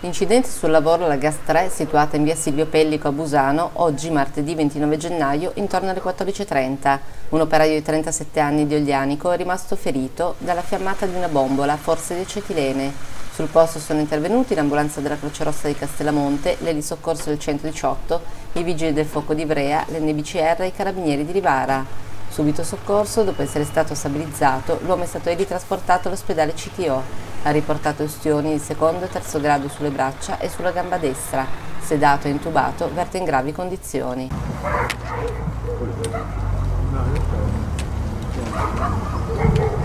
Incidente sul lavoro alla Gas 3 situata in via Silvio Pellico a Busano, oggi martedì 29 gennaio intorno alle 14:30. Un operaio di 37 anni di Oglianico è rimasto ferito dalla fiammata di una bombola, forse di acetilene. Sul posto sono intervenuti l'ambulanza della Croce Rossa di Castellamonte, l'elisoccorso del 118, i vigili del fuoco di Ivrea, l'NBCR e i carabinieri di Rivara. Subito soccorso, dopo essere stato stabilizzato, l'uomo è stato ritrasportato all'ospedale CTO. Ha riportato ustioni di secondo e terzo grado sulle braccia e sulla gamba destra. Sedato e intubato, verte in gravi condizioni. No,